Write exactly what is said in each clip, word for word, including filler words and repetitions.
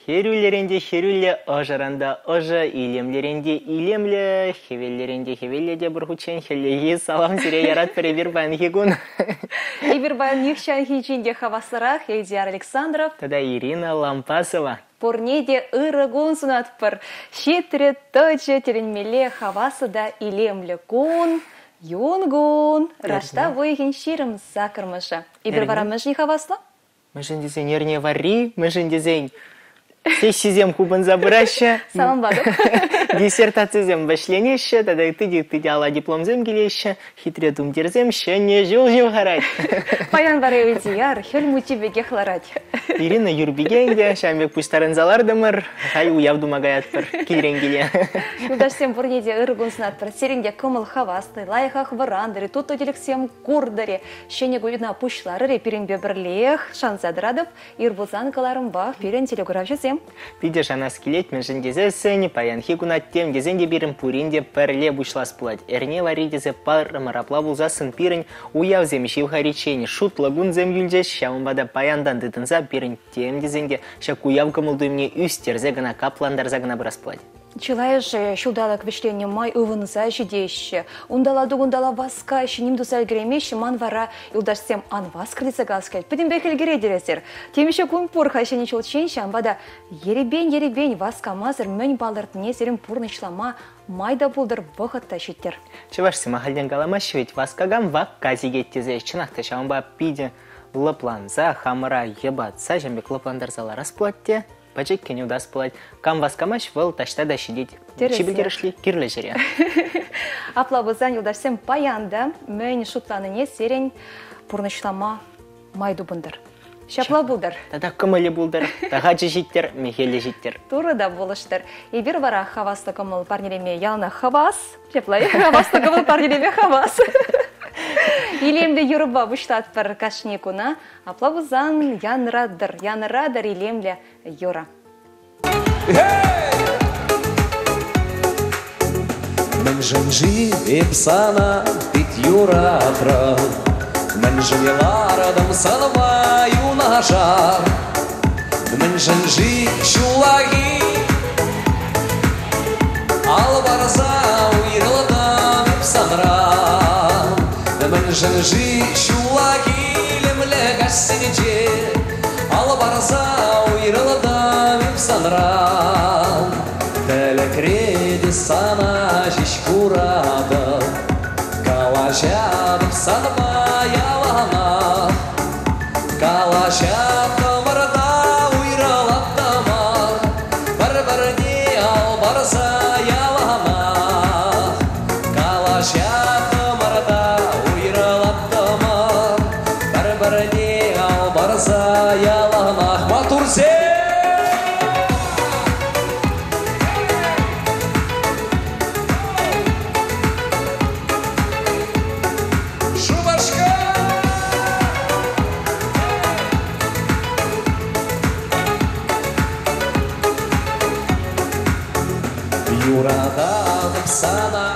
Херюлеренде херюле ожаранда ожа, илемлеренде илемле, хевеллеренде хевелле де бургучен хеллеги салам сире ярат перебирбан хигун. Ибирбан нихчан хичинде хавасарах, Эльдияр Александров. Тогда Ирина Лампасова. Порнеде ырыгун сунатпыр. Щитре точе теренмеле хавасыда илемле кун. Юнгун. Рашта войхин ширым закырмыша. Ибирбарамыш не хавасла? Мы же дизайн не вари, мы же дизайн. Сессизем кубан забраща. Салам баду. Диссертациязем башленеща, тогда ты ты дала диплом земгелеща, хитре дум дерземща, не жил жил гарать. Паян баре Эльдияр, хель мутибе гехларать. Ирина Юрбигенде, шамбек пустарын залардымыр, хай уяв думагаят пар килренгеле. Удашсем бурнеде ыргун снатпыр, серенде кымыл хавасты, лайхах варандыры, тут оделексем курдаре, щене гуйна пушлары, перенбе бірлех, шансадрадып, ирбузанкаларым бах, перен телеграф жесем. Пидеш она скелет, мен жендезесен, паян хигунат тем, гезенде бирим пуринде перле бушлас пулать. Эрне варидезе пар марапла булзасын пирень, уяв земщив харичени, шут лагун зем юльдеш, щамбада паяндан дытынза пирень тем дезенде, щак уяв кымылду мне үстерзе гана капландар загна брасплать. Чилайже шудалак вишление май ывынса жидеще. Ундала дугундала васка, шиним дусаль гремещи манвара, илдашсем анвас крылица гаскать. Пидим бекель гередересер. Тем еще кумпур хайшени чулченщи, амбада еребень еребень васка мазыр мэнь балыртне серим пурнычлама майда булдыр вахатта щиттер. Чевашси махальден галамащи ведь васкагам вак казигеттезе, чынақта шамба пиде лыпланза, хамыра ебатса, жамбек лыпландарзала расплатте. Пачекке не удастся платить. Кам вас камаш вел ташта да щадить. Чебегершли кирле жере. Аплабызан юлдашсем паянда, мэнь шутланыне серень пурнычлама майду бундар. Шапла булдар. Тада кымылы булдар. Тагачы життер, мехеле життер. Туры да болыштыр. И бир бара хаваста кымыл парнереме ялна хавас. Шаплай хаваста кымыл парнереме хавас. Илемде юрба буштат пар кашникуна, аплабузан янрадыр, янрадыр илемле юра. Мен жынжи епсана бит юратра, мен жынеларадым санва юнаша, мен жынжи шулаги, албарза уйрладам епсанра. Мен жынжи шулаги лемле гассенече, албарза уйрладам епсанра. Телекреди сана жишкурада, калашадым санма ялана, калашадым арда уйралаттама, бар-барни албарза ялана, калашадым арда уйралаттама, бар-барни албарза ялана. Матурзе! Юрадан сана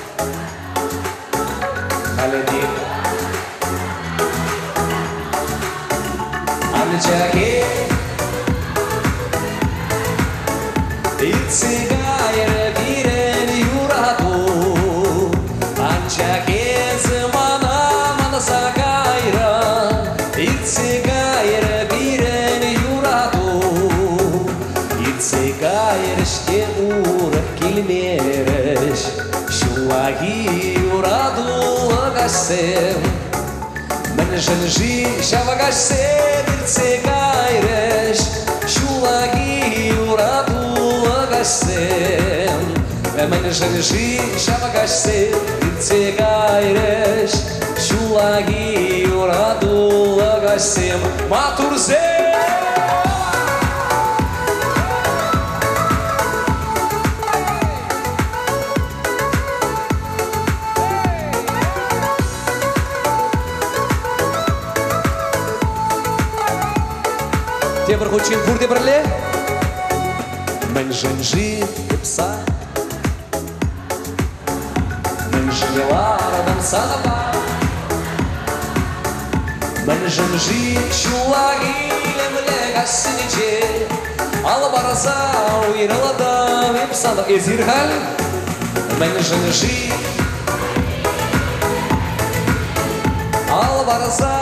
халеди амчаге ицигайр бирен юраду амчаге змана манасагайра ицигайр бирен юраду ицигайр ште Kilmeres, şuagi uradı agasem, men jınji şavagasem irtse gayreş, şuagi uradı agasem, men jınji şavagasem irtse gayreş, şuagi uradı agasem. Maturze! Тевр хучин бурде брле, мен жынжи епса, мен жынеларадым санаба, мен жынжи шулаги лемле гасиниче, ал барса уйралада випсада Эзирхал мен жынжи Ал барса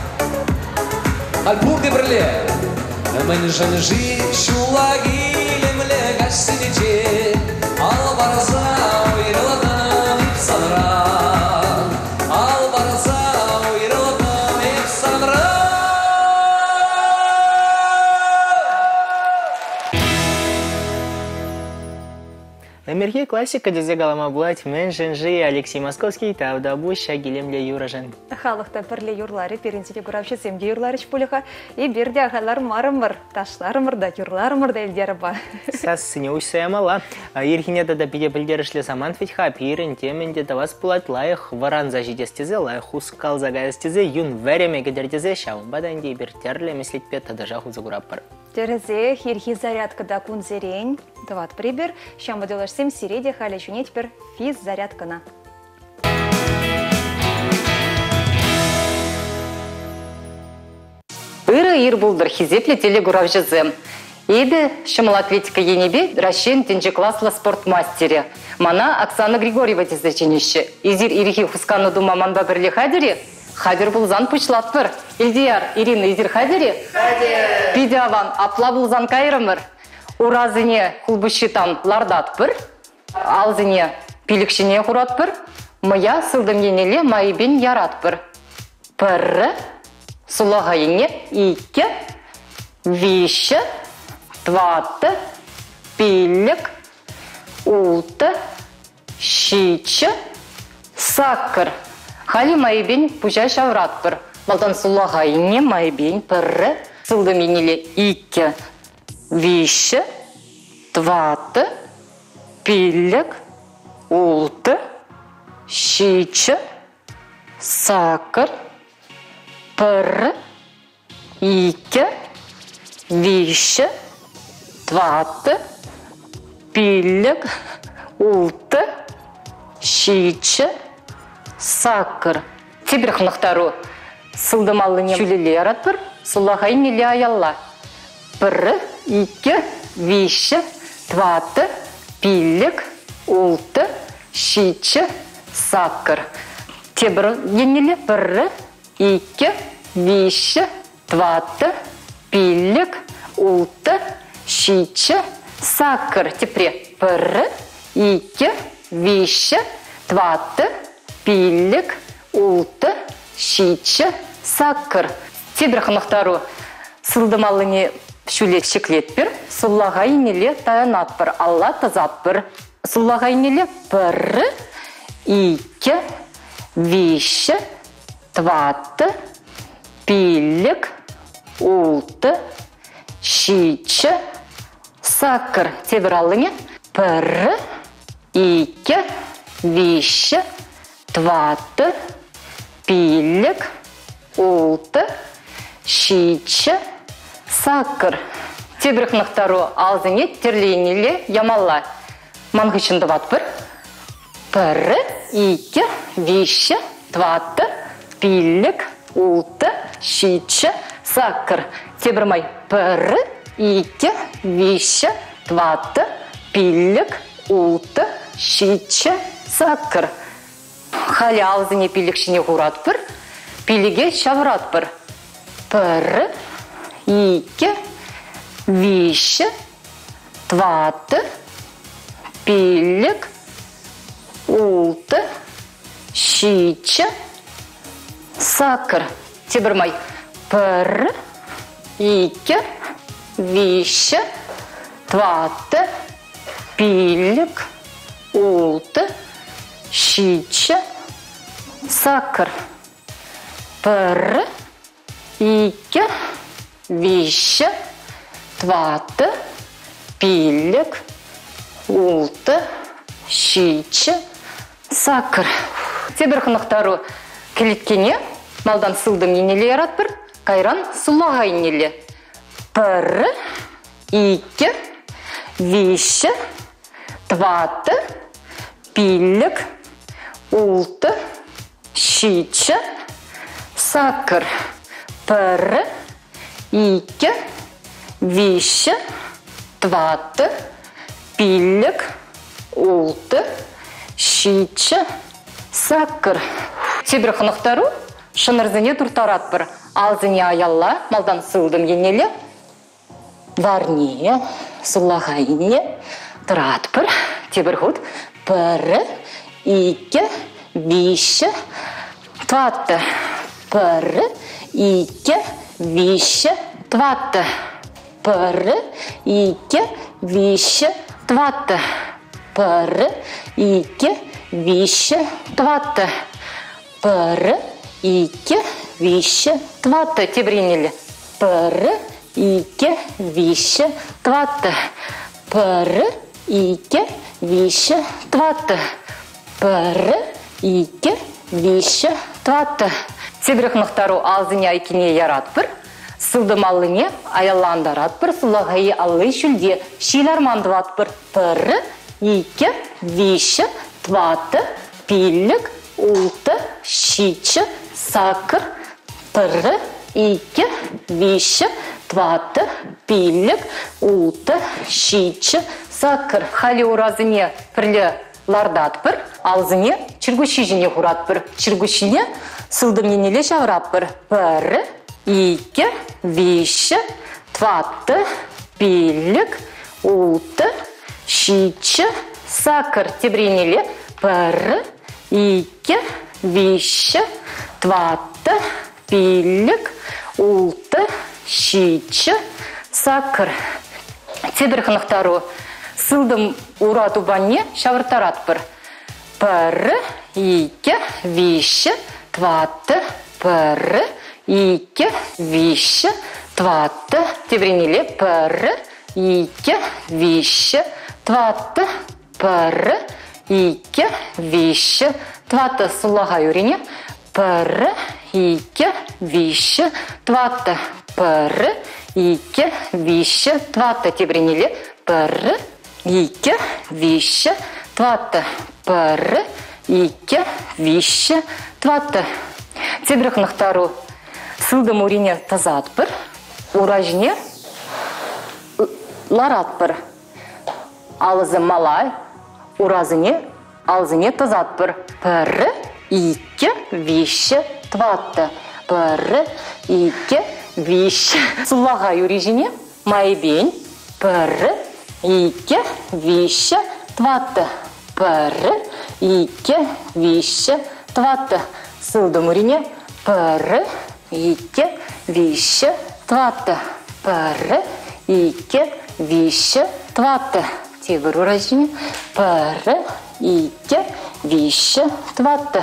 Альпур дебрле мен жынжи Шулаги лемле гашсиниче Ал барса уйралада випсадра Ал барса уйралада випсадра Намерге классика дезе галама булать мен жынжи Алексей Московский тавдабу шагилемле юражан. Халықта бірле юрлары, перенсеке күрапшы семге юрлары шпулыға, и берде ағалар марымыр, ташларымыр да, юрларымыр да елдері ба. Сас сыне ұшсаямала. Ерхинеда да биде білдерішлі саман фетха пирен теменде давас булать лайық варан зажидестезе, лайық ускал загайстезе, юн вәреме гедердезе, шауын баданде бір терле меслетпе тадажа хузы күраппар. Терезе, хирхи зарядка да кун зерень. Дават прибер, щам выделаш сем сиреде, халя чуне теперь физ зарядка на. Иры ир булдыр хизепле теле гурав жезем. Эді шымыл атлетика енебе ращен тенже класслы спортмастере. Мана Оксана Григорьева тезеченеші. Изир ирихи хусканы дума манба бірле хадере. Хадер булзан пучлатпыр. Ильдияр, Ирина, изир хадере? Хадер. Пидяван, апла булзан кайрымыр. Уразыне кулбышитан лардатпыр. Алзыне пилікшіне хуратпыр. Мая сылдым енеле майбен яратпыр. Пыры, сулағайыне ике, виші, тваты, пилік, улты, шичі, сакыр. Хали майбен пужай шавратпыр. Балдан сулағайыне майбен пыры, сылдым енеле ике, виші, тваты, пилік, улты, шичі, сакыр, пыры, ике, виші, тваты, пилік, улты, шичі, сакыр. Тебір қынықтару сылдымалыне жүлеле аратпыр, сулағай неле аялла. Пыры, ике, виші, тваты, пилік, улты, шичі, сакыр. Тебір енеле пыры, ике, виші, тваты, пилік, улты, шичі, сакыр. Тепре пыры, ике, виші, тваты, пилік, улты, шичі, сакыр. Тебір қынықтару сылдымалыне шүлет шеклетпір, суллағай неле таянатпыр, алла тазаппыр. Суллағай неле пыры, ике, виші, тваты, пилік, улты, шичі, сакыр. Тебір алыне пыры, ике, виші, тваты, пилік, улты, шичі, сакыр. Тебір қынықтару алзыне терлейнеле ямалла. Мангышынды ватпыр. Пыры, ике, виші, тваты, пилік, улты, шичі, сакыр. Тебір май пыры, ике, виші, тваты, пилік, улты, шичі, сакыр. Хали алзыне пилікшіне ғуратпыр. Пиліге шавратпыр. Пыры, ике, виші, тваты, пилік, улты, шичі, сакыр. Тебір май пыры, ике, виші, тваты, пилік, улты, шичі, сакыр. Пыры, ике, виші, тваты, пилік, улты, шичі, сакыр. Тебір қынықтару келеткене, малдан сылдым енеле яратпыр, кайран сулағай енеле. Пыры, ике, виші, тваты, пилік, улты, шичі, сакыр. Пыры, ике, виші, тваты, пиллик, улты, щича, сакыр. Тебір қынықтару, шынырзыне тұртарат бір. Алзыне аялла, малдан сылдым енелі. Варне, сылағайне, тұрат бір. Тебір құд. Пірі, икі, виші, тваты. Пірі, икі, виші, тваты. Пірі, икі, виші, тваты. Пірі, икі, виші, тваты. Пірі, икі, виші, тваты. Тебіренелі. Пірі, икі, виші, тваты. Пірі, икі, виші, тваты. Пірі, икі, виші, тваты. Тебірі қынықтару алзыне айкене ярат бір. Сылдым алыне аяландарат бір. Сылағайы аллы шүлде шилармандыват бір. Пірі, икі, виші, тваты. Пиллик, улты, щичі, сакыр. Пірі, икі, виші, тваты. Пиллик, улты, щичі, сакыр. Хали уразыне пірлі лардат бір. Алзыне чіргуші жіне құрат бір. Чіргушіне сылдым енеле шаврап бір. Пірі, икі, виші, тваты. Пиллик, улты, щичі, сакыр. Тебіренеле. Пірі, икі, виші, тваты. Пиллик, улты, щичі, сакыр. Тебір қынықтару сылдым урат убанне шавыртарат бір. Пірі, икі, виші, тваты. Пірі, икі, виші, тваты. Тебіренеле. Пірі, икі, виші, тваты. Пірі, икі, виші, тваты. Сулаға юрене. Пірі, икі, виші, тваты. Пірі, икі, виші, тваты. Тебіренеле. Пірі, икі, виші, тваты. Пірі, икі, виші, тваты. Тебір қынықтару сылдым урене тазат бір. Уражне ларат бір. Алызы малай. Уразыне алзыне тазат бір. Пірі, икі, виші, тваты. Пірі, икі, виші. Сулаға юрежіне майбен. Пірі, икі, виші, тваты. Пірі, икі, виші, тваты. Сылдым урене. Пірі, икі, виші, тваты. Пірі, икі, виші, тваты. Тебір уражіне. Пірі, икі, виші, тваты.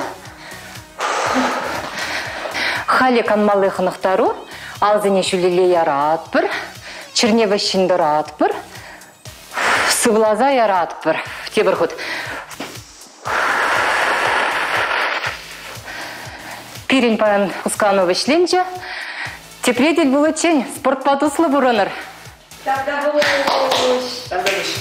Халі канмалы қынықтару алзыне шүлеле ярат бір. Чернева шиндырат бір. Сывлаза ярат бір. Тебір құд. Пирень паян ұсканы вышленче. Тепредель бұл өтчен. Спорт патуслы бұраныр. Тогда булыш. Тогда булыш.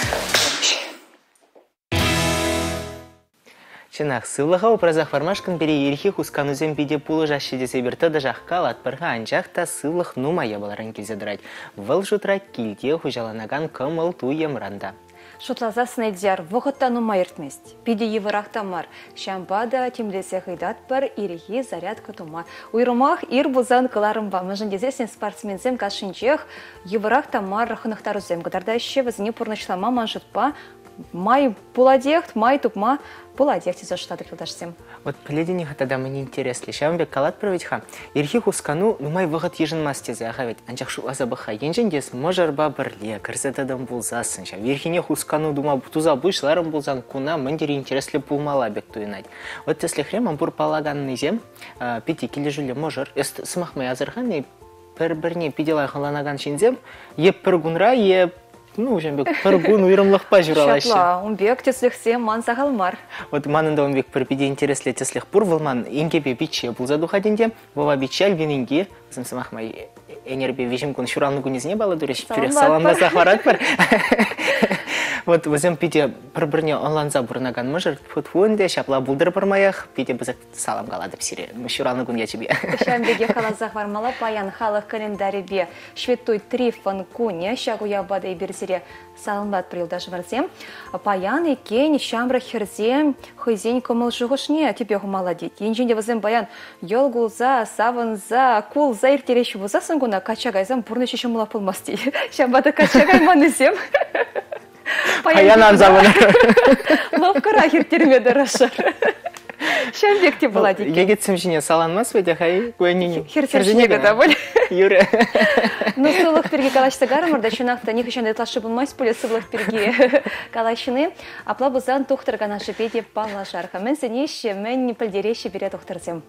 Чынақ сылыға опразақ вармашкан бере ерхи хусканузем биде пулы жашы десе бірті да жаққа латпырға анжақта сылық нумая баларын кезедірайд. Выл жұтра килде хужаланаган кымыл туем ранда. Шутлаза снайдзяр вғыттану майыртмест. Пиде евырақтамар. Шамбада темлесе хыйдат бар ирихи зарядка тума. Уйрымах ир бузан кыларымба. Mëжындезесен спортсмензем кашынчех евырақтамар рахынықтарузем. Гыдарда еще візіне пұрнышлама манжытпа. Май пуладехт, май тупма пуладехт из-за штата килдашсем. Вот пледени хатада мне интересно. Шам бек калат проведха. Ирхи хускану нумай вғыт ежін мастезе ағавет. Анчақ шу азабыха. Енжендес можарба бірле, кірзетадам бұлзасын. Ирхине хускану дума туза бұйшларым бұлзан куна мындері интереслі пулмала бек туйнать. Вот если хремам бұр палаганный зем, пяти килі жүлі можар, ест смахмай азырхан, бір-бірне пиделай қаланаган шинзем, еп бір гунра, еп ну, уже бек паргун уйрымлықпа жүралайшы. Шапла, он бек теслихсе ман сағалмар. Вот манында он бек бірпеде интереслі теслих бұр, бұл ман енгебе биче бұл задухаденде, бұва биче альвенінге, зым самахмай энербе вежім күн шуранны күнезіне бала дөреш, жүрек саламда сақварат бар. Вот өзім пиде бір-біріне онланза бұрнаган мұжыр, футфуынде шапла бұлдыр бұрмаяқ, пиде бізік салам қалады псире. Мүшіраны күнге чебе. Шамбеге қалазақ вармала паян халық календари бе шветтой трифон куне, шагу ябады берсере салымлат прилдаш варзем. Паян екен шамбра херзем, хызень кымыл жығышне, тебе молодец. Енжінде візім баян елгулза, савынза, кулза иртереші бұзасын күна качагайзам бұрны шешім мұлап болмас дейді. Шамбада качагай манызем. Паянан заманы. Ловкара хертермеді рашар. Шамбекте была дейкен. Егетсім жіне саланмас бәді қай көйнені. Хертершінегі да бол. Юрі. Ну, сылық перге калашты гарымырда, шынақта не хышанды тлашы бұлмайс пөлі сылық перге калашыны. Апла бұзан тоқтырға нашы беде балашарха. Мен сенеші, мен не пілдереші бере тоқтырзем.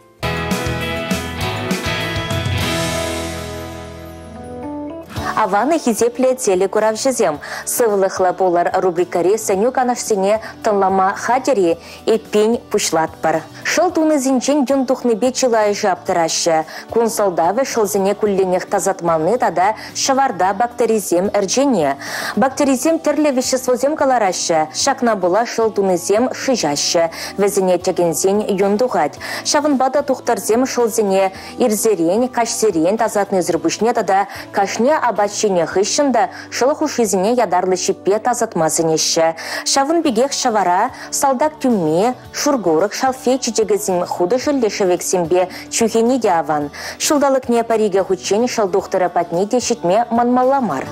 Аваны хизепле теле куравжызем. Сывлыхла болар рубрикари сеню канашсене тынлама хадери и пень пушлат бар. Шыл туны зинчен дюн тухны бечилай жаптырашы. Кун солдавы шылзыне кулленех тазатмалны тада шаварда бактеризем эрджене. Бактеризем терле веществозем каларашы. Шакна була шыл туны зем шижашы. Везіне тегензен юндугать. Шавынбада тухтарзем шылзыне ирзерен, кашсерен тазатны зырбышне тада кашне абачине хыщында шылых ушизине ядарлы шипе тазатмазынеші. Шавын бегех шавара, салдак тюмме, шургорык шалфе чичегізін худы жылле шевексембе чухени дяван. Шылдалық не париге хучен шалдуқтыры патне дешітме манмаламар.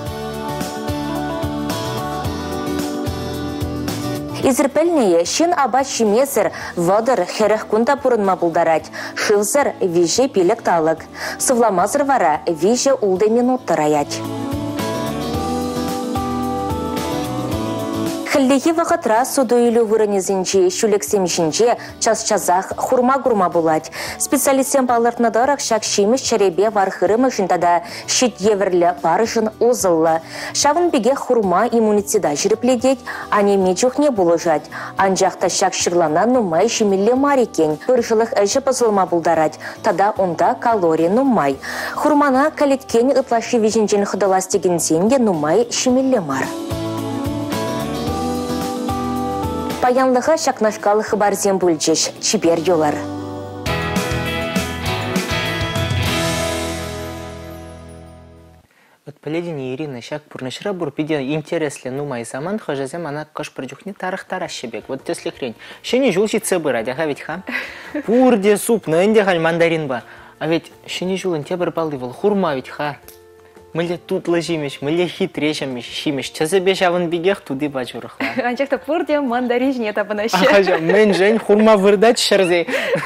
Изерпельнее шин абачи месер водыр херах кунта пурынма булдарать. Шылзыр виже пилек талык. Сывламазыр вара виже улды минутты раять. Хілдегі вақытра суду үйлі вырынезінче, шүлексемшінче, час-чазақ хурма-гурма булать. Специалистен балыртнадарак шак шиміш чаребе вархырымы жындада шит еверлі барышын озылы. Шавын беге хурма иммунитеда жіріпледет, анеме жүхне булыжать. Анжақта шак шырлана нумай шимилле марекен. Бір жылық әжі пызылма булдарать, тада онда калория нумай. Хурмана калеткен ытлашы вежінжен хыдалас дегензен де нумай шимилле мар. Паянлыға шакнашқалы хыбарзен бүлчеш, чибер йолар. Отпаледіне Ирина шак пұрнышыра бұрпиде интереслі нумай заман хожазем ана кош бірджухне тарықтар ашшебек. Вот теслі хрень. Шені жул житсе бір адяға ведь ха? Пурде суп, нынде халь мандарин ба. А ведь шені жулын те бір балды был хурма ведь ха? Мілі тут лыжимеш, мілі хитрешемеш, шимеш. Чазыбе шавын бігех туды бачурықла. Анчақта пұрде мандарижне табын ашы. Ахажа, мен жен хурма вырдать шырзей.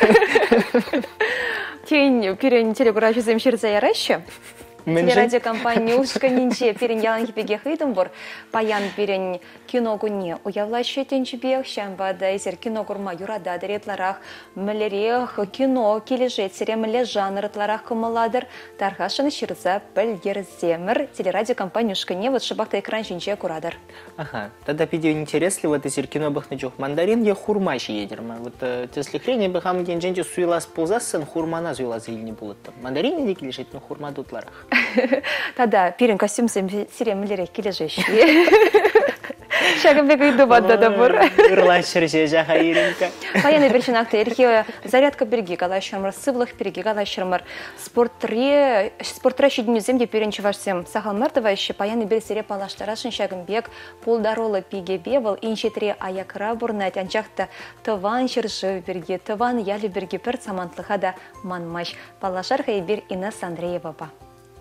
Тень перен телегуражызым шырзай арашы. Телерадиокомпания Ушка Нинче перен ялан хипеге хыдым бор. Паян перен кино гуне уявлашы тенчебех, шамбада изер кино гурма юрада деретларах, мілерех кино кележет серемле жанрытларах кымыладыр. Тархашын шырза пілгерземір. Телерадиокомпания Ушка не вот шыбақта экран жинче курадыр. Ага, тогда видео интересно, вот изер кино бахны жух мандарин, я хурма ще едерма. Вот тесли хрень, я бахам ден женче суйлас ползасын, хурмана зуйлас илни булыт. Мандарин не кележет, но хурма дутларах. Тада перен костюм серемлерек кележеші. Шагымбек үйді бадда да бұр. Үрлашыр же жаға ерінка. Паяны бершін ақты ерке зарядка берге қалайшырмыр, сывлық берге қалайшырмыр. Спортра шедініземде перенчі вашсем сағалмырдыва іші паяны берсере палаштарашын Шагымбек полдаролы пигебе бұл иншетре аякра бұрнат анчақты тыван шыршы берге, тыван ялі берге пір самантлыға да манмаш. Палашар хайбер Инес Андреева ба.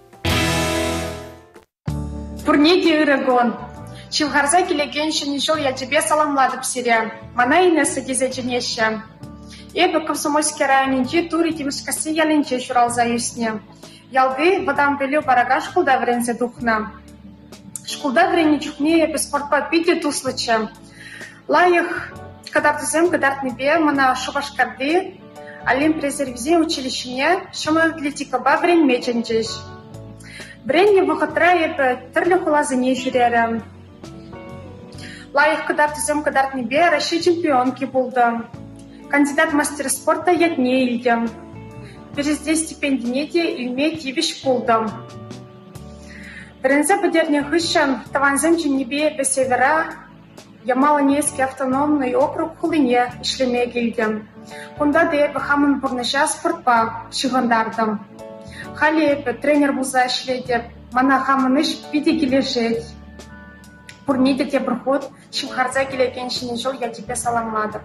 Пурнеге үрігон. Чилгарза келеген шынышыл я тебе саламладып сире. Мана Инеса кезеченеші. Эбі Комсомольский районенде тури темішкасы ялінче шуралза юсне. Ялды вадам белю барага шкулда врензе духна. Шкулда врене чухне эбі спортпа биде туслычы. Лайық кадардызем кадартнебе мана шубашкарды алим презервизе училищене шумы атлетика ба врен меченчеш. Бренне вұқытра епі түрлі құлазыне жүрері. Лайық кадартызем кадартнебе Россия чемпионки болды. Кандидат мастер спорта ятне илдем. Перезде стипендинеде илме тивиш болды. Бірінзі бідерне хышын таванзем женебе бесевера Ямало-Ненецкий автономный округ хулине ишлеме келдім. Онда деп хамын бұрныша спортпа шығындардым. Халі тренер бұлза ішледіп, мана хамын іш биде келешет. Бұрнеде де бір ход, шымхарза келеген шіне жол я тебе саламладым.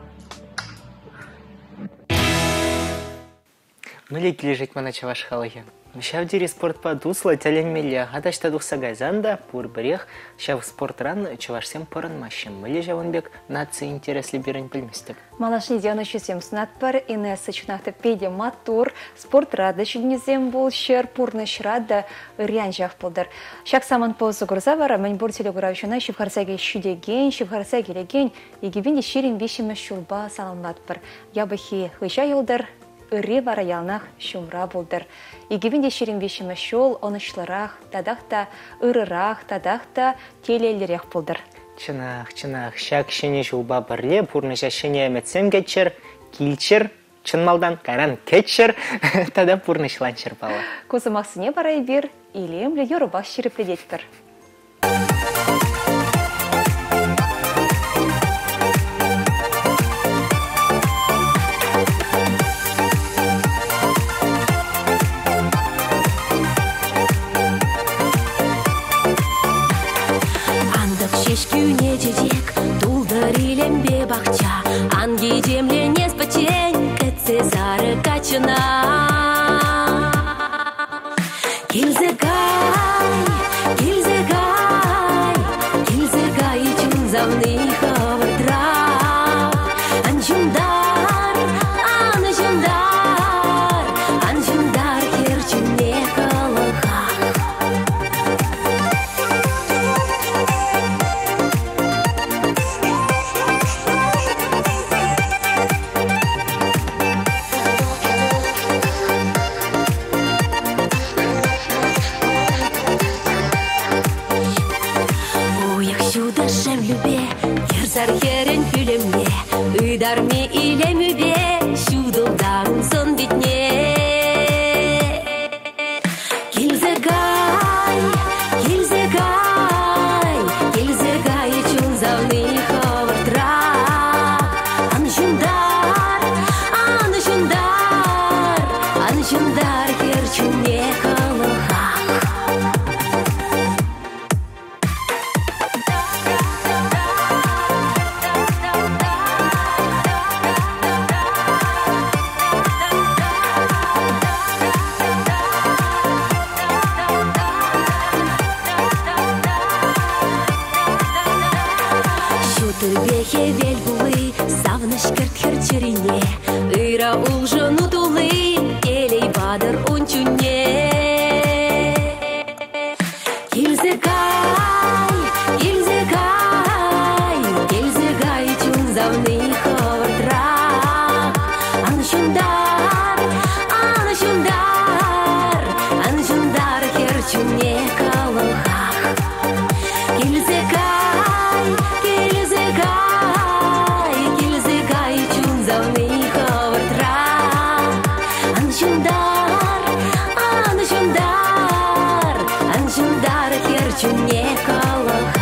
Мөлі кележет мана чаваш халығы. Шавдири спортпа дусла тәленмелі ғадашта дұқса гайзанда пұр бірех шав спортран чавашсем пырынмашым. Мөлі жауынбек нация интереслі берін білместіп. Малашны дияны шүсем сынатпар, инессы чынақты пейде матур, спортрады жүдінезем бұл, шер пұрны шырады үрян жақ болдыр. Шак саман паузы күрза бара, мән бұр телегуравшына шывхарсаге шүдеген, шывхарса келеген, егебенде шерін бешімі шулба салынлатпыр. Ябыхи хыжа елдір, үрі бара ялнақ шумра болдыр. Егебенде шерін бешімі шул, онышлырақ, тадақта, ұрырақ, тадақта телелерек болдыр. Чынақ, чынақ, шак шене жулба бірле, пұрныша шене әметсем кетшір, келчір, чынмалдан қайран кетшір, тада пұрнышланшыр бала. Көзімақсыне барай бір, илемлі yorubақ шеріпледетпір. Күне жедек, тулдыр илембе бақча, анги демленес бәтен, кәтсе зары качына. Келзегай, келзегай, келзегай чун завны хавырдра. Анжундар, анжундар, анжундар херчуне калыха. Сархерен күлемне, ыдарме илемүбе, шудылдан сон битне. Келзегай, келзегай, келзегай чун завны хавырдра. Анжундар, анжундар, анжундар херчуне калыха. Турбехе вельбулы, савныш кірт херчерине, ыра улжыну тулы, елей бадыр унчуне. Келзегай, келзегай, келзегай чун завны хавырдра. Анжундар, анжундар, анжундар херчуне калыха. Келзегай, келзегай, келзегай чун завны хавырдра. Анжундар, анжундар, анжундар херчуне калыха.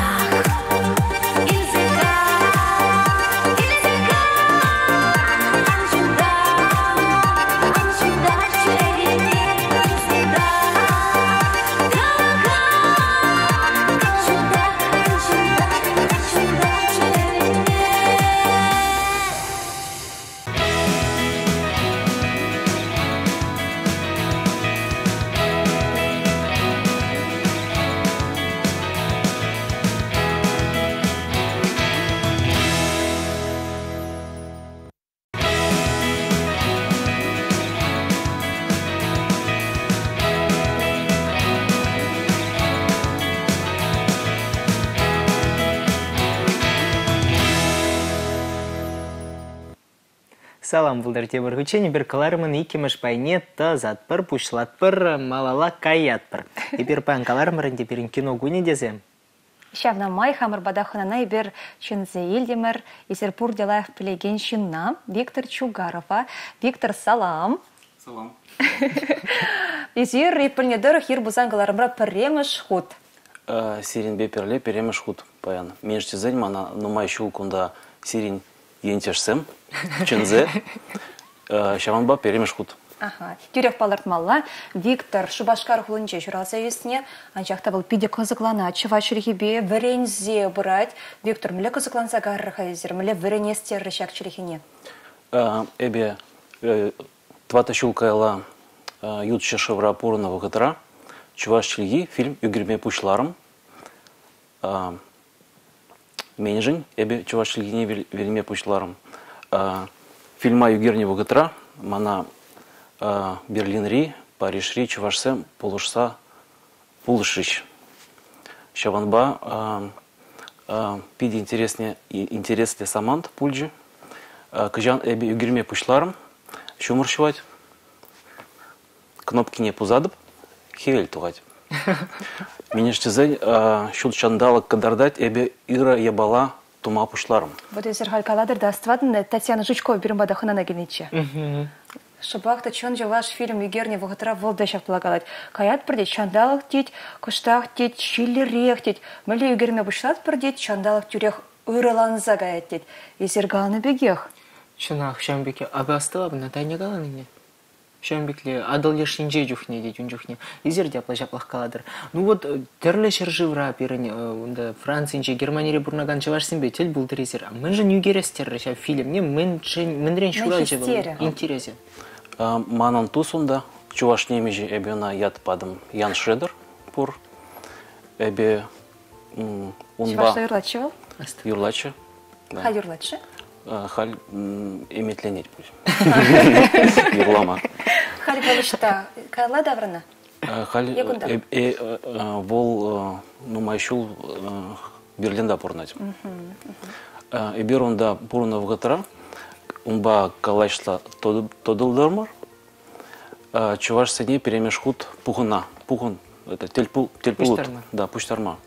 Салам бұлдар тебір хүчені бір қаларымын икеміш байне тазатпыр, пұшлатпыр, малала каятпыр. Ебір пән қаларымырын дебірін кино гуне дезем. Шавна май хамыр бадахынана ебір чынзе елдемір, есерпур делаев пілеген шынна, Виктор Чугарова. Виктор, салам. Салам. Езер репілнедір хир бұзан қаларымыра піреміш худ. сирин беперле перемеш худ паян. Меньште зень мана нумай шулкунда сирин ентешсем, чензе, шаванба перемеш худ. Ага. Тюрек палартмалла Виктор Шубашкар хулынче журалса есне, анчакта был пиде кызыклана, чывачырихибе варензе брать. Виктор, мле кызыкланса гарраха езер, мле варенестер шак чырихине. Эбе твата шулкайла ютча шевра пурна вагатра, чуваш чильги, фильм югерме пушларом. Меньжень, эбе чуваш чильги не вельме пушларом. Фильма югерне вагатра, мана Берлин-ри, Париж-ри, Чувашсем, Полушса, Пулышич. Шаванба, пиди интереснее интереснее самант, пульджи. Кажан эби югерме пушларом, шумуршивать. Кнопки не пузадып, хевель тугать. Минештезень, шут чандала кадардать, эби ира ябала тума пушларом. Вот если халькаладер даствадн, Татьяна Жучкова берембада ханана генече. Шабахта чон же ваш фильм Югерне вогатра волдешав полагалать. Каят продеть чандалах теть, куштах теть, чиллерех теть. Мали Югерме бушлат продеть, чандалах тюрех ураланза гаять теть. И зергалны бегех. Чынах, шамбеке, абы астыла бы на тайне галаныне. Шамбекле, адал ешнинже жухне деть, он жухне. Изерде аплажаплах каладыр. Ну вот, терле шерживра пирень, Францинче, Германии бурнаган чеваш симбе, тель был трезер. А мы же не угерес терреща фильм, не мы рен шуральче был. Интересен. Манан тусунда, чуваш немежи эбена яд падам Ян Шредер пур, эбе унба. Чуваш юрлачевал? Юрлаче. Ха юрлаче? Халь эметленеть пусть. Юрлама. Халь балышта, кайла даврана? Халь вол нумайшул Берлинда пурнать. Эбер унда пурна вгатра. Умба калашла тодылдырмыр, чуваш сене перемешхут пухуна, пухун, это тельпулут, да, пуштарма.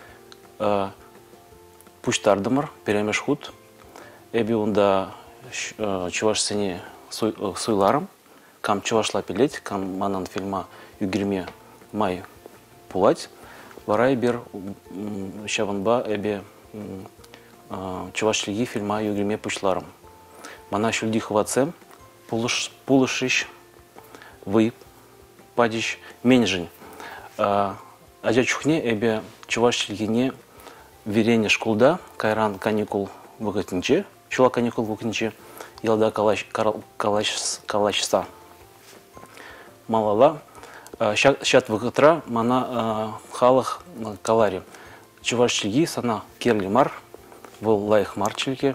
Пуштардымыр перемешхут, эби унда чуваш сене суйларым, кам чувашла пилеть, кам манан фильма югерме май пулать, варай бер шаванба эби чуваш лиги фильма югерме пушларым. Мана шульди хвацем, пулышищ, вы, падищ, меньжень. Ажа чухне, эбе чуваш льгине верене шкулда, кайран каникул вагатинче, чула каникул вагатинче, елда калачса. Малала, щат вагатра, мана халах калари. Чуваш льги, сана керли мар, вол лайх марчельке.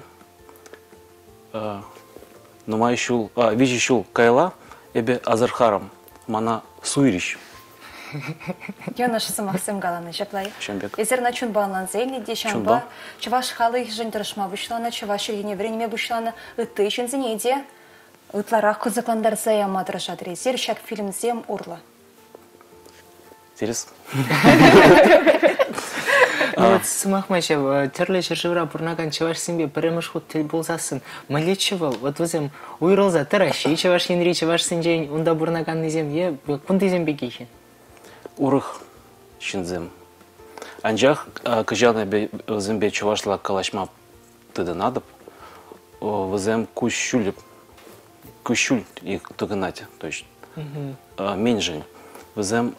Но май шул, а вижу шул кайла, эбе азархарам, мана суирищ. Я наша самахсем галаны жаплай. Шамбек. Эзер на чун балан зейли дешамба, чуваш халы их жентаршма бушлана, чуваш иргине время бушлана, ыты шензенеде, ытларах кузакландар зая мадрашадри, зер шак фильм зем урла. Терес. Вот смахмача, терле шерживра бурнаган чеваш симбе перемеш хут тель болзасын. Малечевал, вот возем уйролза таращи, чеваш янри, чеваш синжень, унда бурнаган низем, е, кунты зем бегихи. Урых шинзем. Анжах, кажана зембе чевашла калашма тыды надып, возем кущуль, кущуль и туганате, то есть меньжень. Возем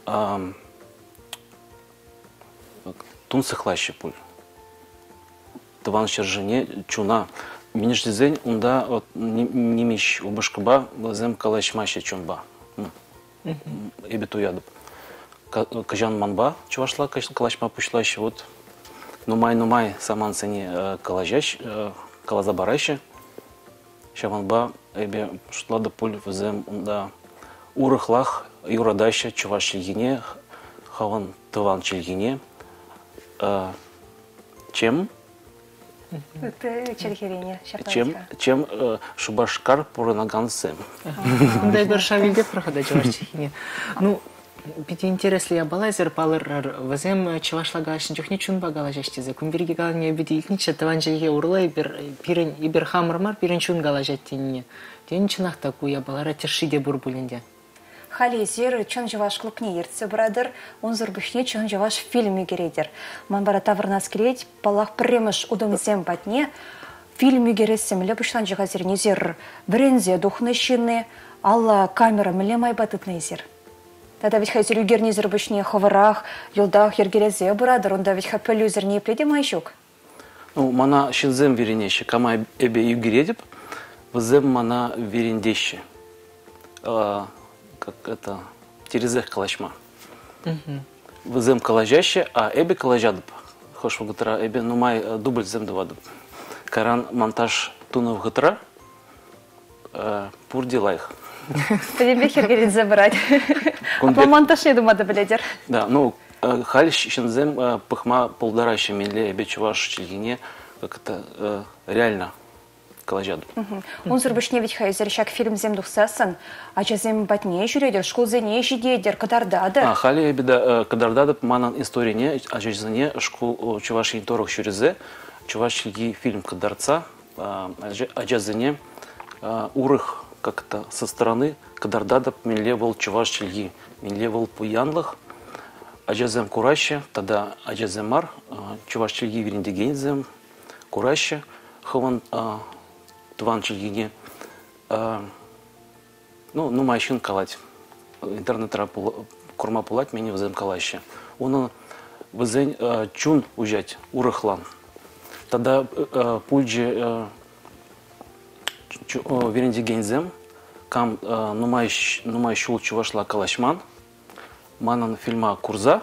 тун сыхлаще пуль. Таван шержене чуна. Минеждезень унда немищ убашкаба возем калашмаще чунба. Эбиту ядып. Кажан манба чувашла калашма пушлаще вот. Нумай нумай саман сене калажащ калазабараще. Шаванба эбе штлада пуль возем унда урыхлах юрадаще чуваш чильгине хаван таван чильгине. Чем? Чем? Чем Шубашкар Пуранагансем. Да, Бершавильде прохода чувашчихине. Ну, пяти интересли я балайзер палыр возем чувашлага шинчухне чун багала жаштизе. Кумберги галне бедильниче таванжельге урлай пирен иберхамрмар пирен чун гала жаттине. Тен чинах такую я балара тершиде бурбулинде. халезер чон жаваш клубне ерце брадыр, он зурбышне чон жаваш фильме кередер. Ман бара тавырнас керед, палах премыш удыңзем батне, фильме кересем лепыштан жығазер незер брензе духнышыны, алла камера міле майбатып незер. Тада ведь хазер югер незер бышне хаварах, юлдах ергерезе брадыр, онда ведь хапелюзер не пледе майшук. Ну, мана шинзем веренещи, кама эбе югередеп, взем мана верендещи. А, как это, терезех калашма. Взем калажаще, а эбе калажадып. Хош в гутра, эбе нумай дубль зем давадып. Каран монтаж тунов гутра, пур дилайх. Подебе хергерит забрать. А по монтаж не думаю, блядер. Да, ну, халь шинзем пыхма полдораще менле эбе чуваш чельгине, как это реально калажаду. Он зурбышне ведь хайзер шак фильм зем духсасан, а чазем батне жюредер, школ зене жидедер, кадардада. А хали беда кадардада манан историне, а чазене школ чуваш инторох шюрезе, чуваш чельги фильм кадарца, а чазене урых как-то со стороны кадардада менле был чуваш чельги, менле был пуянлых. Аджазем кураще, тогда аджаземар, чуваш чельги верендегензем, кураще, хаван тван чельгине, ну, ну, майшин калать, интернет курма пулать, меня взем калаще. Он взен чун ужать, урахлан. Тогда пульджи верендегензем, кам ну майшул чувашла калашман, манан фильма Курза,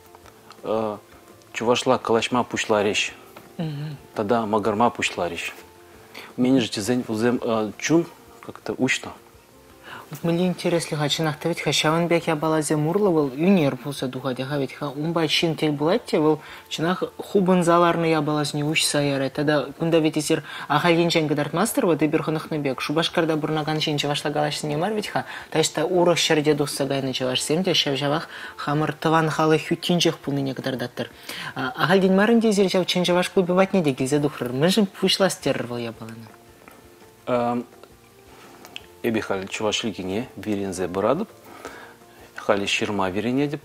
чувашла калашма пушла речь. Тогда магарма пушла речь. Мне же тизень узем чун как-то учно. Мне интересно, хачинах ты ведь хашаван бек я балазе мурловал юнер пулса духадяха ведь ха умба чин тел булатте вол чинах хубан заларны я балаз не уч саяра. Тогда кунда ведь изер ахалинчен гадарт мастер вот и берханахны бек шубашкарда бурнаган чин чавашла галаш снимар ведь ха. Ташта урах шерде духсагай началаш семте шавжавах хамар таван халы хютинчех пулны некадардаттар. Ахалдин марын дизер чав чин чаваш клубе ватне дегилзе духрар. Мыжын пушла стервал я балана. Эбе хали чувашликине верензе брадып, хали ширма веренедеп,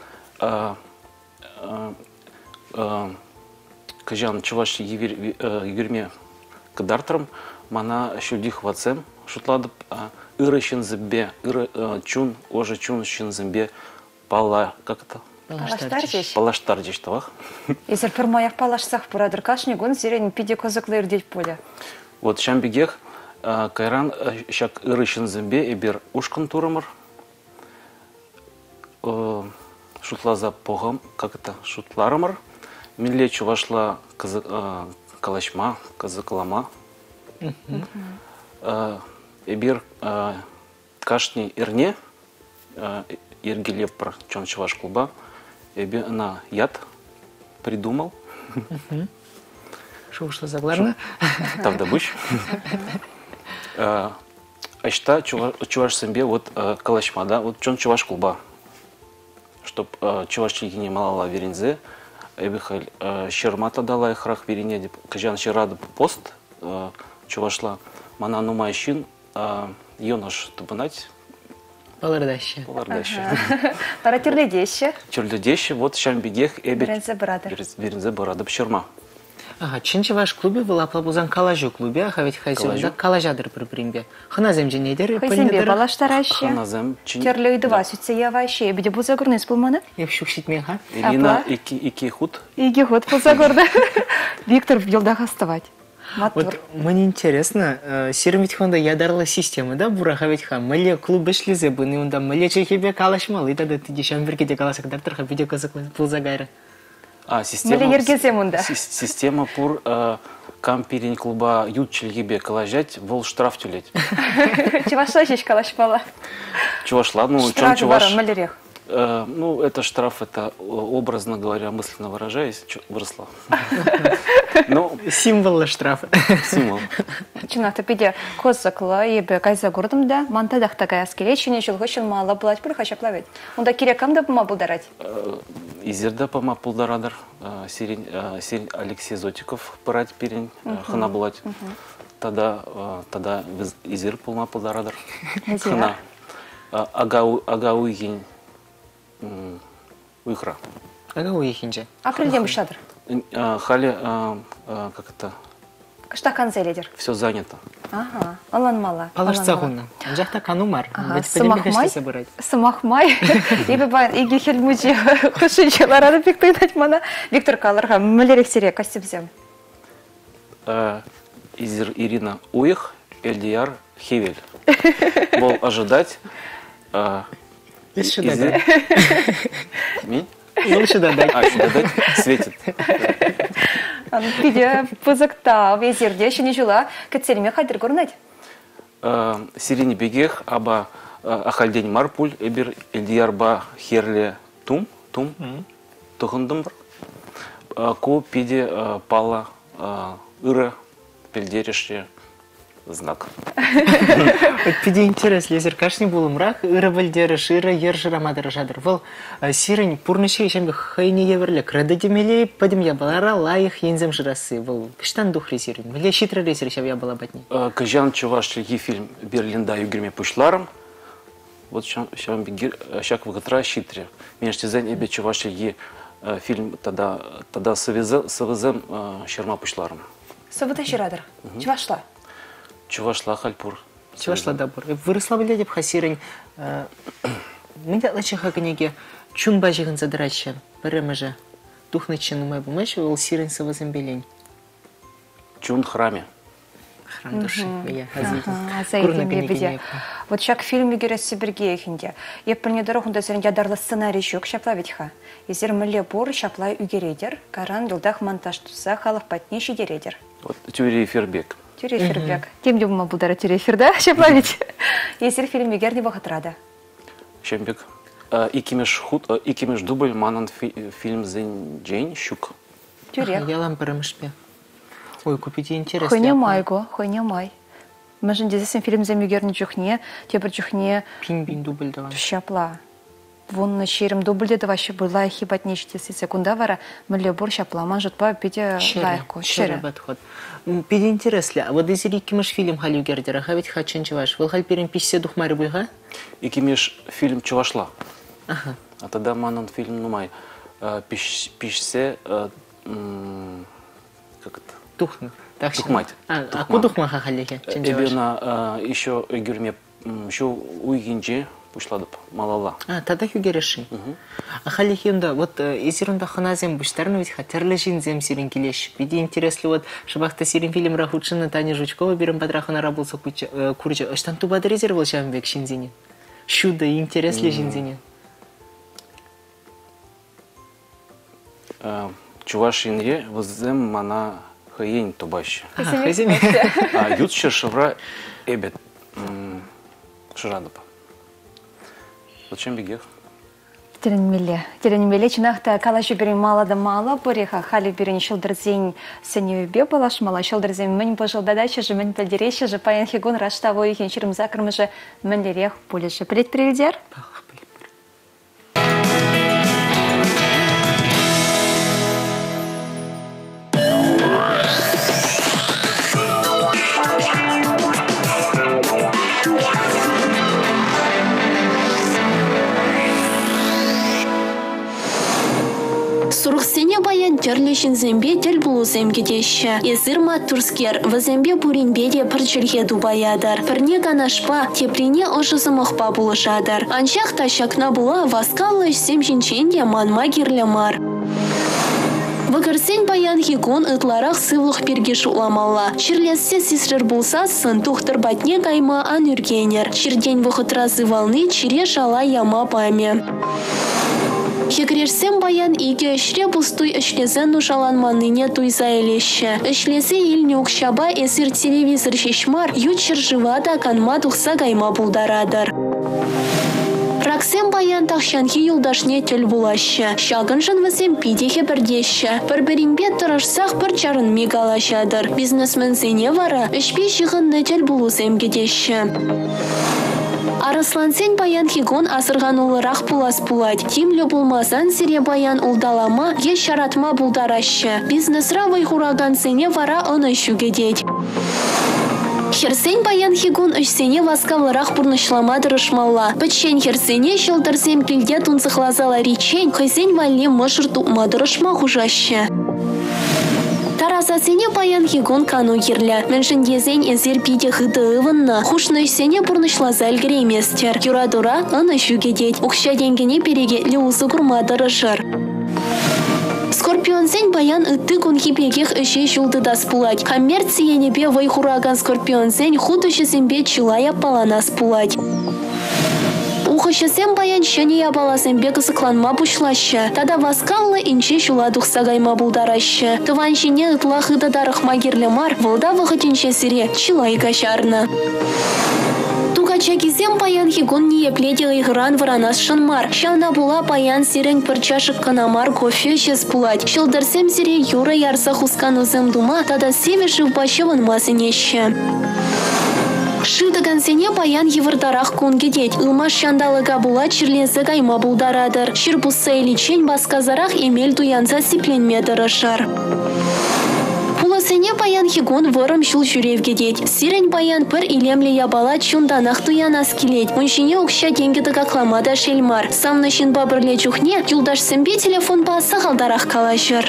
кажан чувашли юрме кадартрам, мана шудих вацем шутладып, ыры шинзебе, ыры чун, оже чун шинзебе, пала, как это? Палаштаржеш. Палаштаржеш тавах. Если фермаях палашсах бурадыр кашни гон зерен пиде козаклыр деть поля. Вот шамбигех кайран шак ырышын зембе эбер ушкан турамыр. Шутлаза погам, как это, шутларамыр. Милле чувашла калашма, казакалама. Эбер кашни ирне, иргелеппар, чон чуваш клуба. Эбе на яд придумал. Что ушло за главное? Там добыч. Ашта чуваш сембе вот калашма, да, вот чон чуваш клуба. Чтоб чуваш чигине малала верензе, эбихаль шермата дала их рах верене, деп кажан шерады пост чувашла мана нумайшин йонош тубанать. Палардаще. Палардаще. Пара терледеще. Терледеще, вот шамбигех эбе. Верензе брадыр. Верензе брадыр шерма. Ага, чинчи ваш клубе была плабузан калажу клубе, а ведь хайзен да калажадыр при примбе. Ханазем женедер. Хайзембе балаштараще. Ханазем чин. Терлейды васюце я ваще, эбеде бузагурны спулманы. Я вщукшит меха. Ирина ики ики худ. Иги худ бузагурны. Виктор в елдах оставать. Вот мне интересно, сирм ведь хонда ядарла система, да, бураха ведь ха, мэле клуб шли зебыны, он да мэле чехибе калашмал, и тогда ты дешам беркете каласак дартарха видео казак пулзагайра. А, система, да. система пур э, кампирин клуба ютчельгибе калажать, вол штраф тюлеть. Чевашлачич калашпала. Чувашла, ну, штраф чуваш... малерех. Э, ну, это штраф, это образно говоря, мысленно выражаясь, выросла. Ну, символ штрафа. Символ. Чината пиде козакла ебе кайза гордым да, мантадах такая скелечение, шелгошен мало плать, прихача плавить. Он да кирякам да пома булдарать. Изерда пома пулдарадар, сирень Алексей Зотиков парать пирень, хана булать. Тогда тогда изер пома пулдарадар. Хана. ага уйген уйхра. Ага уйхинже. Апрельден бушадыр. Хали, как это? Кыштакан зеледер. Все занято. Ага, аланмала. Алашца гуна. Жахта канумар. Сымахмай. Сымахмай. Ибі баян, иги хелмуджи хушинчаларады пектойдать мана. Виктор Каларга, мөлерек серия костюмзем. Изер Ирина Уих, Эльдияр Хевель. Был ожидать. Есть сюда дать. Ми? Ну, сюда дать. А, сюда дать светит. Пиде пызыкта, везерде, еще не жила. Кәтселеме қайдыр көрінеді? Сирине бегех, аба ахальдень марпуль, эбир Эльдияр ба херле тум, тум, тұғындым бір. Ку пиде пала ыры, пельдереште знак. Вот пиде интерес, лезер кашни был мрак, ыры вальдереш, ыры ержира мадыр жадыр. Вол сирень пурныши шембе хайне еверлек. Рады демелей, падем я балара, лайх ензем жирасы. Вол кыштан духри сирень. Мле щитра ресер, шав я была батни. Кажан чуваш лиги фильм Берлинда югерме пушларом. Вот шам бигир, шак вагатра щитре. Между зен эбе чуваш лиги фильм тогда тогда совезем шерма пушларом. Совыта жирадыр. Чувашла? Чувашла хальпур. Чувашла дабур. Выросла бля деп хасирень. Мен лачын хаканеге чун бажигын задырачы. Біріміжі. Духнычын умай бумайшы, ол сирень совезем белень. Чун храме. Храм души. Вот шак фильм игересі бірге ехінде. Еппіліне дұрғында зерін ядарлы сценарий жоқ шапла ветха. Езер мүлі бор шапла үгередер, каран дылдақ монтаж тұса халық патне шидередер. Вот теория Фербек. Теория Фербек. Тем де бұма бұлдары теория Ферда шапла вет. Езер фильм игер не вақытрады. Шембек. Икимеш худ, икимеш дубль манан фильм зен джейн щук. Теория. Ялам парамышпе. Ой, купите интересно. Хойне майго, хойне май. Мәжін дезесен фильм зен игер не чухне, тебір чухне. Пин-бин дубль давай. Шапла. Вон шерім дубльде да вообще была хибат нечте секунда вара, мүлі бұр шапла, ман жұтпа педе лайықу. Шері бәтход. Педе интереслі. Вот езір икимеш фильм халю гердері, хавет хачын чуваш. Вол халперін пишсе духмары бұйға? Икимеш фильм чувашла. Ага. А тогда манан фильм нумай. Пишсе... Как это? Тухна. Тухмать. А ку духмаха халеге? Эбена еще гюрме еще уйгенже пушладып малала. А, тогда югереши. А халихинда, вот изерунда ханазем буштарну ведь хатерлы жинзем сирен келеш. Пиде интересли вот шабахта сирен фильм рахучына Таня Жучкова берем подрахана работа курча. Штан туба дрезер был шамбек шинзине. Шуда интересли жинзине. Чувашинре воззем мана хаень тобащ. А, хазиме. А ют шершевра эбет шрадып. Зачем бегех? Теренмеле. Теренмеле чинахта калашу берем мало да мало, пореха хали берем шелдерзень сенью бе балаш мала шелдерзень мен пожал дадача же мен пельдереща же паян хигон раштаво ихен чирым закрмы же мен лерех полеше. Привет, приведер. Сурхсене баян терлешін зембе тел булу земгедеші. Езірма турскер вазембе буринбеде пірчілге дубаядар. Пірне ганашпа теприне ожызымықпа булышадар. Аншақ ташакна була васкалыш земжинченде манма керлемар. Вăгăрсен баян хигон ытларах сывлых перге шуламалла. Чирлессе сисрер булса сын тухтыр батне гайма ан үргенер. Чирден вăхытразы волны чире шала яма паме. Хекрешсем баян иге эшре бустуй эшлезен нушаланманыне туйса элеще. Эшлесе илне укшаба эсир телевизор шешмар ют чыржывада канма тухса гайма булдарадыр. Раксем баян тахшанхи юлдашне тел булашы. Шагыншын васем пидехе бірдеші. Бір-бірінбе тұрышсақ бір чарын мегалашадыр. Бизнесмен зене вара, үшпе шығынны тел булу земгедеші. Арыслансен баян хигон асырған олырақ пулас пулать. Тимлі булмасан сире баян улдалама, еш шаратма булдарашы. Бизнесра вайхураган сене вара оны шүгедет. Херсень баян хигун ышсене васкавларах пурнышлама дырышмалла. Пычен херсене шылдырсем килде тунцыхлазала речень, хайсень валле мышыр туқма дырышма хужаще. Таразасене баян хигун кану ерлі. Міншін езен ezер пиде хыды ывынна. Хушны ышсене пурнышлаза әлгіреместер. Юра-дура аны шүгедет. Укша денгене переге леузы курма дырышыр. Скорпионсен баян ытты кунхипегех ыши шулдыдас пулать. Коммерциенебе вайхураган скорпионсен худышысембе чилая паланас пулать. Ухышысем баян шыне ябаласембе кысыкланма пушлаща. Тада васкаллы инче шула духсагайма булдараща. Тыван жине ытла хыдадарых магерле мар, вылда вахытинче сире чилай кашарна. Тугачакизем паян хигун не еплетел игран варанас шанмар. Шана була паян сирень парчашек канамар кофе щас пулать. Шылдырсем сире юра ярса хусканузем дума, тада севешив башеван масынеще. Шыдагансене паян евардарах кунгедет. Илма шандалыга була чирленсе гайма булдарадыр. Ширбусса иличень басказарах эмель дуянса сипленме дырышар. Пуласене паян хигун вырым шул жүревгедет. Сирень паян пір илемле ябала чунданах туянас келет. Муншине укша деньги дагакламада шельмар. Самнышын бабырле чухне, юлдаш сэмбе телефон баса халдарах калашыр.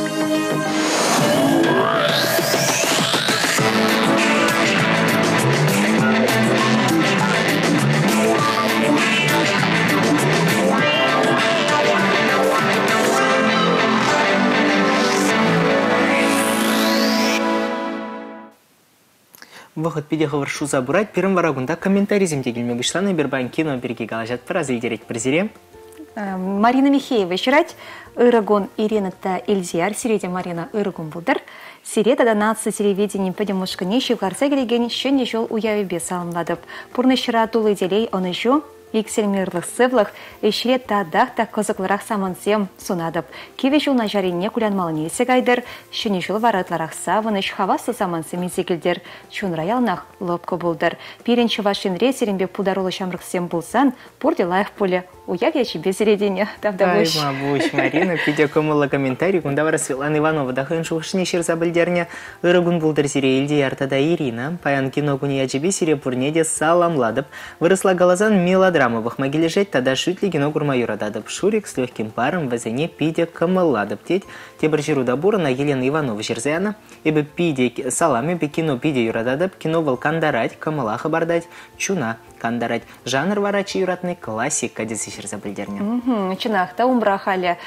Выход пидеха варшу забурать, первым варагунда комментарий земтегельме вышланы бербан кино берги галажат паразильдерет презире. Марина Михеева ищерать, Ирагон Ирина та Ильзияр, сиреде Марина Ирагон Будар, сиреда да нация телевидением подемушка нищий в гарце гелеген, еще не жил уяви без саламладов. Пурны щера тулы делей, он еще Иксельмирлых сывлых, ищре тадах та козакларах самансем сунадып. Кивешул на жарине кулянмалыне сегайдер, щенешул варатларах савыныш, хавасы самансем изекілдер, чун раялнах лобко булдыр. Пиренчі вашин ресеренбе пударулы шамрықсем булсан, пурделаев поле. Уяв я тебе середине, тавда буш. Ай, мабуш, Марина, пидя комыла комментарий, кундавара Светлана Иванова, дахын шухшни шерза бальдерня, ырагун булдыр сире Ильди яртада Ирина, паян кино куни ячебе сире пурнеде салам ладып, выросла голозан мелодрамовых могилежеть, тогда шутли кино курма юрададып, шурик с легким паром в зене пидя комыладып, теть, тебржиру дабура на Елена Иванова жерзяна, ибо пидя салами, бе кино пидя юрададып, кино вулкан дарать, комылаха бардать, чуна. Кандарать. Жанр варачи юратный классик, кадисы шерза бальдерня. Чинахта умбрахали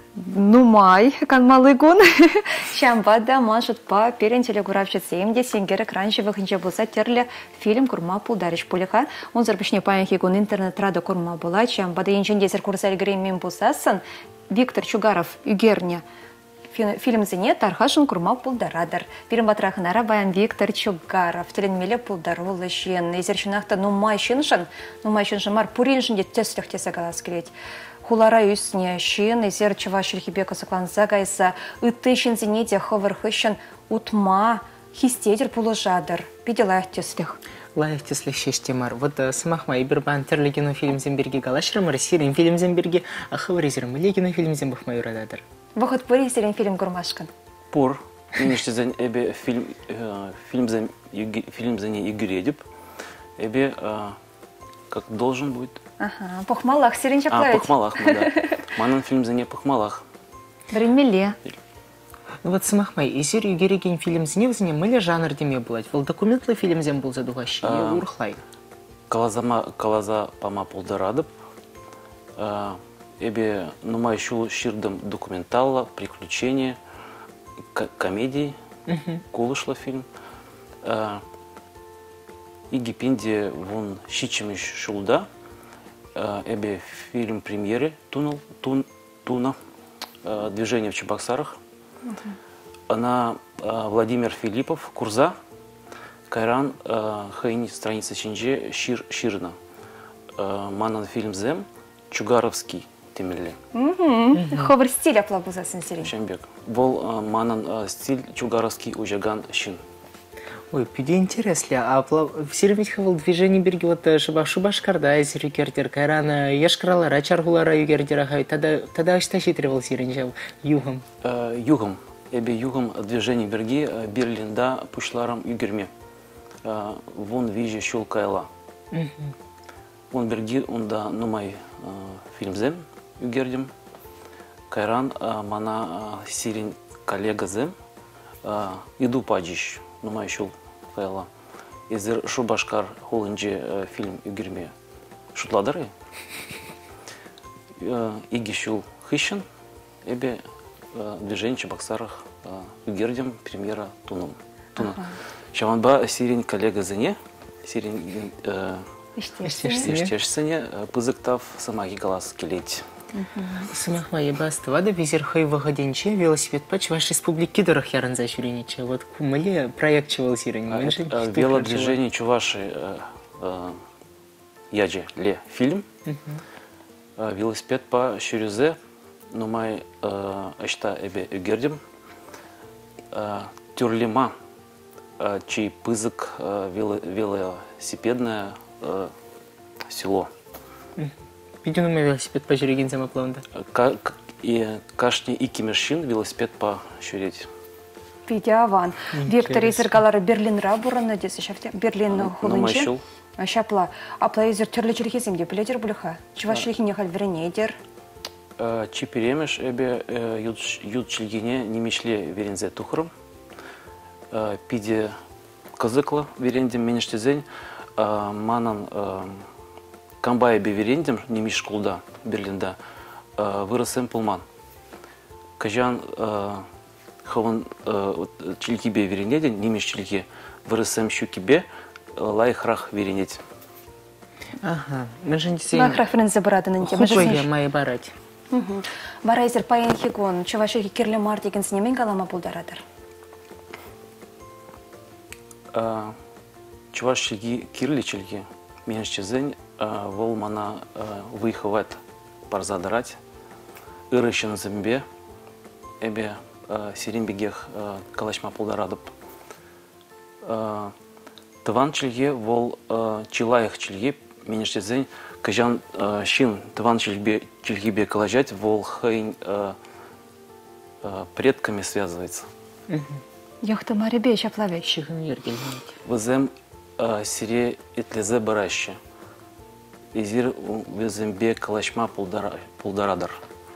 нумай, канмалыгун. Шамбада машут по перентеле гуравчи семьде, сенгеры кранчевых инче булса терле фильм курма пулдарич пулиха. Он зарпишне паянхи гун интернет рада курма була, шамбада инчен десер курсаль греймин булсасын. Виктор Чугаров, Югерня. Фильм зене тархашын курма пулдарадыр. Пирим батрахынара баян Виктор Чугаров. Теленмеле пулдарулы шен. Ezerшынақта нумай шыншын. Нумай шыншын мар пуриншын де төстік тесі қалас келет. Хулара үстіне шен. Ezер чываш үлхебека сықланса гайса. Үтті шын зене де хывырхышын утма хистедер пулыжадыр. Биде лайық төстік. Лайық төстік шештемар. Вот самахма и бірбан тірлі кино фильм земберге галашырымыр. Сирин фильм земберге ахывырезерім. Ле кино фильм зембахма юрададыр. Выход пури сирен фильм гурмашкан. Пур. Инеште зен эбе фильм фильм зен фильм зене игредип. Эбе как должен будет. Ага. Похмалах сирен А, чаклает. похмалах, да. Манан фильм зене похмалах. Времеле. Ну вот самахмай, и серию гереген фильм зене в зене мыле жанр деме булать. Вол документлы фильм зем был задугащи. Урхлай. Калазама калаза пама пулдарадып. Эбе нумай шул ширдым документалла, приключения, комедии, кулышла фильм. И гипенде вон щичемиш шулда. Эбе фильм премьеры тунул тун туна движение в Чебоксарах. Она Владимир Филиппов Курза Кайран хайни страница чинже шир ширна. Манан фильм зем Чугаровский. Темелле. Ховр стиль аплабузасын сирен. Шамбек. Вол манан стиль чугаровский ужаган шин. Ой, пиде интересно. А в сирвить хавал движение берги вот шубаш карда из рюкертер кайрана яшкралара чаргулара югертера хай тогда тогда что щитревал сирен югом. Югом. Эбе югом движение берги Берлинда пушларам югерме. вон виже шул кайла. Он берги, он да нумай фильмзем югердим. Кайран мана сирин коллега зем. Иду паджиш, нумай шул кайла. Изер шубашкар холинже фильм югерме шутладары. Иги шул хищен, эбе движение чебоксарах югердим премьера тунум. Шаманба сирин коллега зене, сирин иштешсене пызыктав самаги галас келеть. Самах мои бастывады визер хай выходенче велосипед пач ваш республики дорог яранза шурениче. Вот кумали проект чего сирин. Велодвижение чуваши яджи ле фильм. Велосипед по шюрюзе, но май эшта эбе югердим. Тюрлима, чей пызык велосипедное село. Видимо, мой велосипед по жирегин самоплавно. И кашни и кимершин велосипед по шюреть. Видеован. Виктор Изергалары Берлин рабураны десе шафте. Берлин хулынче. Шапла. Апла изер терлі черхесем де біледер бұлыха. Чувашылығы не хал веренедер. Чи перемеш эбе ют чилгине немешле верензе тухрым. Пиде кызыкла верендем менештезень. Манан камбай бе верендем немеш школда Берлинда. Вырысым пулман. Кажан хаван чилки бе веренеден немеш чилки вырысым щукибе. Лайхрах веренеть. Ага, мы же не Лайхрах верензе барадын инте. Хупая май барать. Барайзер паян хигон, чувашығы керлі мар деген сінемен калама бұлдарадыр. Чувашығы кирлі чілгі меншчезен вол мана выйхывает парзадарать. Ирышын зімбе эбе сиренбегех калашма бұлдарадып. Тыван чилге вол чилаях чилге менештезен кажан шин тыван чилгебе калажать вол хайн предками связывается. Яхта марибе шаплавек. Вызем сире итлезе бараще. Изир вызембе калашма пулдарадар.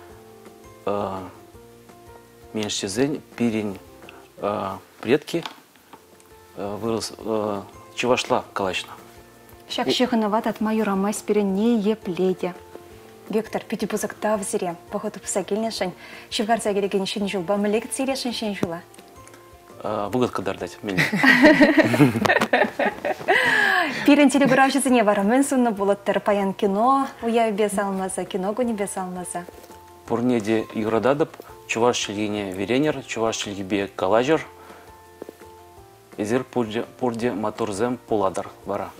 Менештезен пирень предки вырос чувашла калачна. Шак шеханават от майора майспире не епледе. Виктор, пяти пузакта в зире. Походу псагильнешень. Шевгарца гереген еще не жил. Бамелек цирешень шень жила. Выгод кадардать. Пирен телеграфчицы не вара. Мен сунна булаттар паян кино. Уя без алмаза. Кино гуни без алмаза. Пурнеде юрададып. Чуваш чилгине веренер. Чуваш чилгибе калажер. Изер пурде моторзем пуладар вара.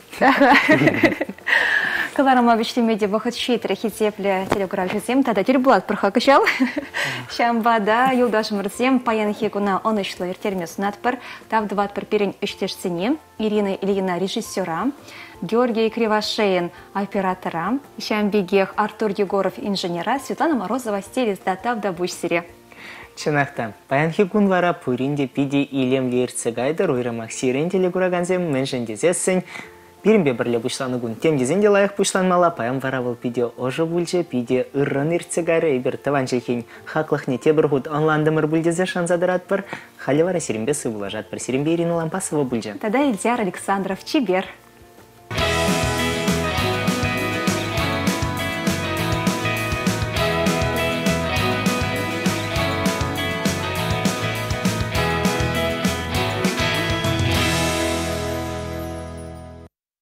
Каларама виштемеде вахыт шейтре хитепле телеграфизем, тада телебулат прохакышал. Шамбада юлдаш мырзем паян хекуна онышлы иртермес надпыр, тав дватпыр перень үштешсене, Ирина Ильина режиссера, Георгий Кривошеин оператора, Шамбегех Артур Егоров инженера, Светлана Морозова стилист тав да бушсере. Чынақта, паянхи күнвара пуринде пиде илем лерцегайдар ойрамақ сирен телегураганзем меншендезесін. Бірімбе бірле бұшланы күн темдезен де лайық бұшланмала паян вара бұл пиде ожы бүлже пиде ұрын ерцегайры ебір таван желхен хақлықне тебір ғуд онландымыр бүлдезе шанзадырат бір. Халі вара сиренбе сывыла жат бір сиренбе Ирина Лампасова бүлже. Тада Ильзяр Александров Чибер.